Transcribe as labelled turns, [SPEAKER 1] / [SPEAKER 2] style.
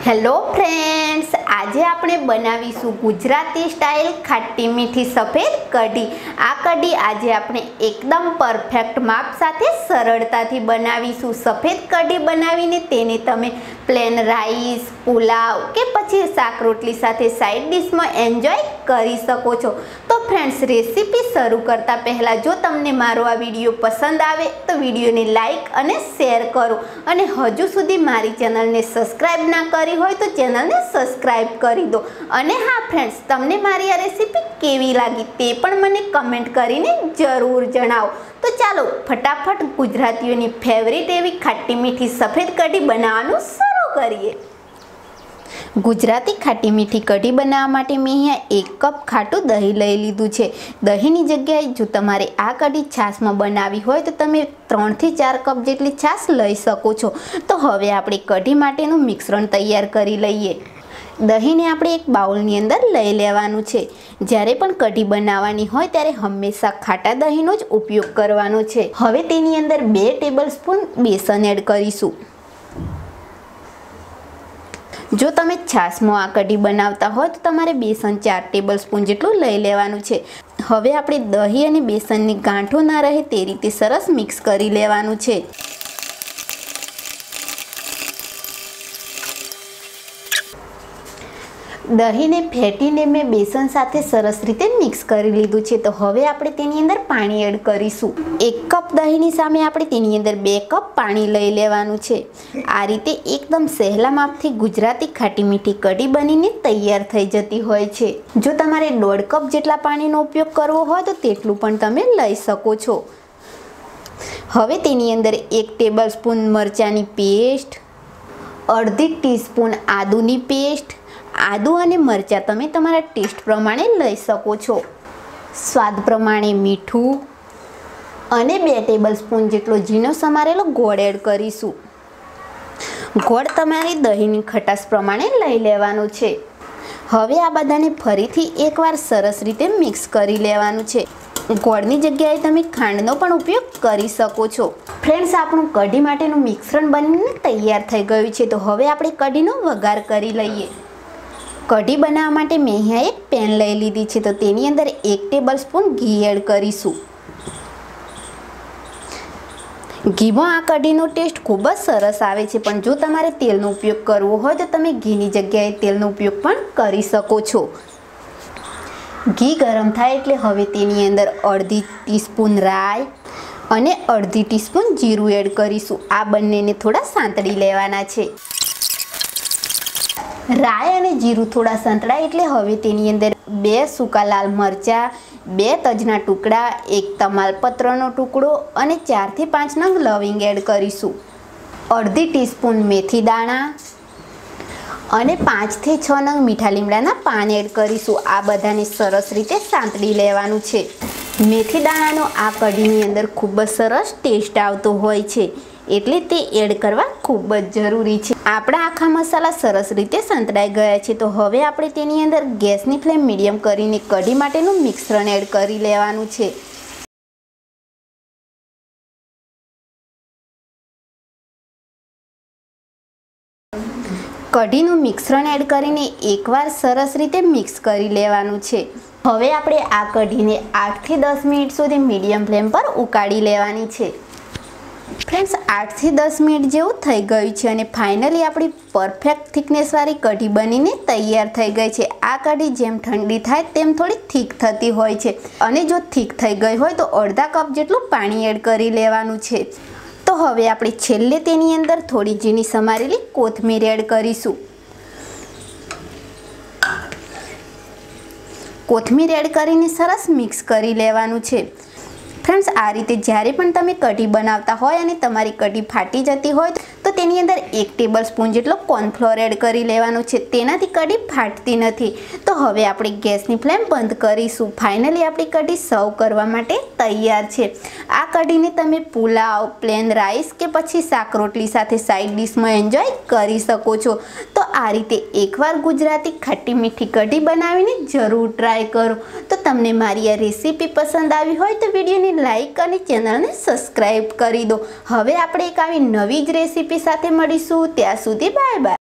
[SPEAKER 1] Hello friends, आज आपणे बनावीशुं Gujarati style खाटी मीठी सफेद कढ़ी। आ कढ़ी आज आपणे एकदम परफेक्ट माप साथे सरळताथी बनावीशुं। सफेद कढ़ी बनावीने तेने तमे प्लेन राइस, पुलाव के पछी शाक रोटली साथे साइड डिश में एन्जॉय करी सको छो। तो फ्रेंड्स, रेसिपी शुरू करता पहला जो तमने मारो आ विडियो पसंद आवे तो विडियो ने लाइक अने शेर करो अने हजू सुधी मारी चेनल ने सब्सक्राइब ना करी होय तो चेनल ने सब्सक्राइब करी दो। अने हाँ फ्रेंड्स, तमने मारी आ रेसिपी केवी लागी ते पण मने कमेंट करीने जरूर जणावो। तो चालो फटाफट गुजरातीओनी फेवरेट एवी खाटी मीठी सफेद कढ़ी बनाववानुं शुरू करीए। गुजराती खाटी मीठी कढ़ी बनाववा माटे मैं अहींया 1 कप खाटू दही लई लीधुं छे। दहीनी जग्याए जो तमारे आ कढ़ी छाश में बनावी होय तो तमे 3 થી 4 कप जेटली छाश लई शको छो। तो हवे आपणे कढ़ी माटेनुं मिश्रण तैयार करी लईए। दही ने आपणे एक बाउलनी अंदर लई लेवानुं छे। ज्यारे पण कढ़ी बनाववानी होय त्यारे हमेशा खाटा दहीनो ज उपयोग करवानो छे। हवे तेनी अंदर 2 टेबलस्पून बेसन एड करीशुं। जो तमे छाश में आ कढ़ी बनावता हो तो तमारे बेसन 4 टेबलस्पून जेटलुं लई लेवानुं छे। हवे आपणे दही अने बेसननी गांठो ना रहे ते रीते सरस मिक्स करी लेवानुं छे। दही ने फेटीने मैं बेसन साथे सरस रीते मिक्स करी लीधुं छे। तो हवे आपणे तेनी अंदर पाणी एड करीशुं। 1 कप दहीनी सामे आपणे तेनी अंदर 2 कप पाणी लई लेवानुं छे। आ रीते एकदम सहेला मापथी गुजराती खाटी मीठी कढ़ी बनीने तैयार थई जती होय छे। जो तमारे 1.5 कप जेटला पाणीनो उपयोग करवो होय तो तेटલું पण तमे लई शको छो। हवे तेनी अंदर 1 टेबलस्पून मरचानी पेस्ट, अर्धी टीस्पून आदुनी पेस्ट, आदु अने मरचा तमे तमारा टेस्ट प्रमाणे लई शको छो। स्वाद प्रमाणे मीठुं अने 2 टेबलस्पून जेटलो झीणो समारेलो गोळ एड करीशुं। गोळ तमारी दहीनी खटास प्रमाणे लई लेवानो छे। हवे आ बधाने फरीथी एकवार सरस रीते मिक्स करी लेवानुं छे। गोळनी जग्याए तमे खांडनो पण उपयोग करी शको छो। फ्रेंड्स, आपणुं कढ़ी माटेनुं मिश्रण बनीने तैयार थई गयुं छे। तो हवे आपणे कढ़ीनो वघार करी लईए। कढ़ी बनाववा माटे मैं अहींया एक पेन लई लीधी छे। तो तेनी अंदर 1 टेबलस्पून घी एड करीशुं। घीमां आ कढ़ीनो टेस्ट खूब ज सरस आवे छे, पण जो तमारे तेलनो उपयोग करवो होय तो तमे घीनी जग्याए तेलनो उपयोग पण करी शको छो। घी गरम थाय एटले हवे तेनी अंदर अर्धी टीस्पून राई अने अर्धी टीस्पून जीरुं एड करीशुं। आ बंनेने थोड़ा सांतળી लेवाना छे। राई अने जीरुं थोड़ा संतळाय एटले हवे तेनी अंदर 2 सूका लाल मरचा, 2 तजना टुकड़ा, 1 तमालपत्रनो टुकड़ो अने 4 થી 5 नंग लविंग एड करीशुं। अर्धी टीस्पून मेथी दाणा अने 5 થી 6 नंग मीठा લીમડાના પાન એડ કરીશું। આ બધાને સરસ રીતે સાંતળી લેવાનું છે। મેથી દાણાનો આ કઢીની અંદર ખૂબ જ સરસ ટેસ્ટ આવતો હોય છે, એટલે તે એડ કરવા ખૂબ જ જરૂરી છે। આપણા આખા મસાલા સરસ રીતે સંતળાઈ ગયા છે। તો હવે આપણે તેની અંદર ગેસની ફ્લેમ મીડિયમ કરીને કઢી માટેનું મિશ્રણ એડ કરી લેવાનું છે। कढ़ीનું મિશ્રણ એડ કરીને એકવાર સરસ રીતે મિક્સ કરી લેવાનું છે। હવે આપણે આ કઢીને 8 થી 10 મિનિટ સુધી મીડિયમ ફ્લેમ પર ઉકાળી લેવાની છે। ફ્રેન્ડ્સ, 8 થી 10 મિનિટ જેવું થઈ ગયું છે અને ફાઇનલી આપણી પરફેક્ટ થિકનેસવાળી કઢી બનીને તૈયાર થઈ ગઈ છે। આ કઢી જેમ ઠંડી થાય તેમ થોડી થીક થતી હોય છે અને જો થીક થઈ ગઈ હોય તો અડધા કપ જેટલું પાણી એડ કરી લેવાનું છે। तो हवे आपणे छेल्ले तेनी अंदर थोड़ी झीणी समारेली कोथमीर एड करीशुं। कोथमीर एड करीने सरस मिक्स करी लेवानुं छे। फ्रेंड्स, आ रीते ज्यारे पण तमे कढ़ी बनावता होय अने तमारी कढ़ी फाटी जती होय तो तेनी अंदर 1 टेबलस्पून जेटलो कॉर्नफ्लोर एड करी लेवानो छे। तेनाथी कढ़ी फाटती नथी। तो हवे आपणे गैसनी फ्लेम बंद करीशुं। फाइनली आपणी कढ़ी सर्व करवा माटे तैयार छे। आ कढ़ीने तमे पुलाव, प्लेन राइस के पछी शाक रोटली साथे साइड डिश में एन्जॉय करी शको छो। तो आ रीते एकवार गुजराती खाटी मीठी कढ़ी बनावीने जरूर ट्राय करो। तो तमने मारी आ रेसिपी पसंद आवी होय तो विडियोने लाइक और चैनल ने सब्सक्राइब करी दो। हवे आपणे एक आवी नवी ज रेसिपी साथे मळीशुं। त्यां सुधी बाय बाय।